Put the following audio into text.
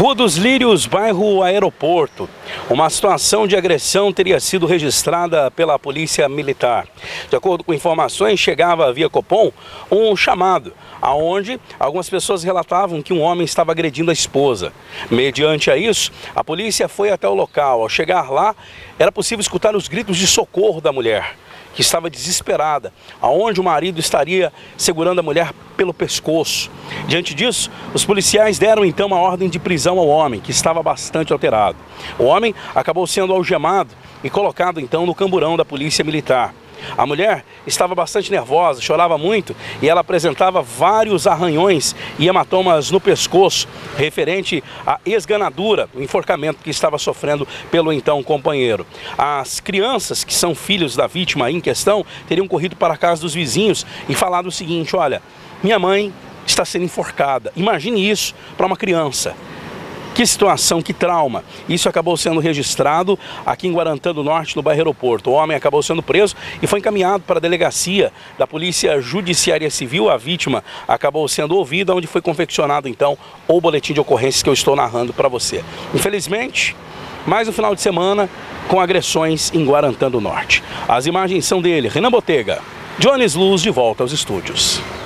Rua dos Lírios, bairro Aeroporto. Uma situação de agressão teria sido registrada pela Polícia Militar. De acordo com informações, chegava via Copom um chamado, aonde algumas pessoas relatavam que um homem estava agredindo a esposa. Mediante a isso, a polícia foi até o local. Ao chegar lá, era possível escutar os gritos de socorro da mulher, que estava desesperada, aonde o marido estaria segurando a mulher pelo pescoço. Diante disso, os policiais deram então uma ordem de prisão ao homem, que estava bastante alterado. O homem acabou sendo algemado e colocado então no camburão da Polícia Militar. A mulher estava bastante nervosa, chorava muito e ela apresentava vários arranhões e hematomas no pescoço, referente à esganadura, o enforcamento que estava sofrendo pelo então companheiro. As crianças, que são filhos da vítima em questão, teriam corrido para a casa dos vizinhos e falado o seguinte: olha, minha mãe está sendo enforcada. Imagine isso para uma criança. Que situação, que trauma. Isso acabou sendo registrado aqui em Guarantã do Norte, no bairro Aeroporto. O homem acabou sendo preso e foi encaminhado para a delegacia da Polícia Judiciária Civil. A vítima acabou sendo ouvida, onde foi confeccionado então o boletim de ocorrências que eu estou narrando para você. Infelizmente, mais um final de semana com agressões em Guarantã do Norte. As imagens são dele, Renan Botega. Jones Luz, de volta aos estúdios.